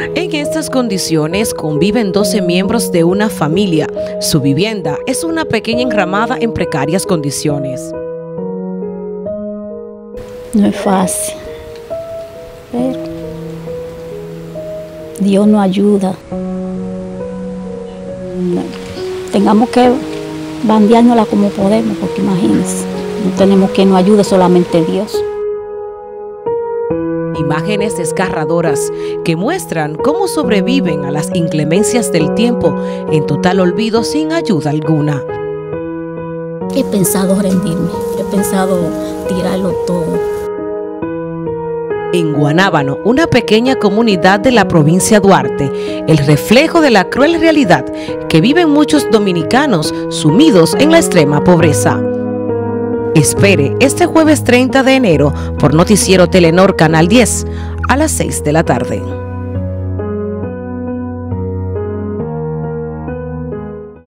En estas condiciones conviven 12 miembros de una familia. Su vivienda es una pequeña enramada en precarias condiciones. No es fácil, pero Dios nos ayuda. Tengamos que bandeárnosla como podemos, porque imagínense, no tenemos quien nos ayude, solamente Dios. Imágenes desgarradoras que muestran cómo sobreviven a las inclemencias del tiempo en total olvido sin ayuda alguna. He pensado rendirme, he pensado tirarlo todo. En Guanábano, una pequeña comunidad de la provincia Duarte, el reflejo de la cruel realidad que viven muchos dominicanos sumidos en la extrema pobreza. Espere este jueves 30 de enero por Noticiero Telenor Canal 10 a las 6 de la tarde.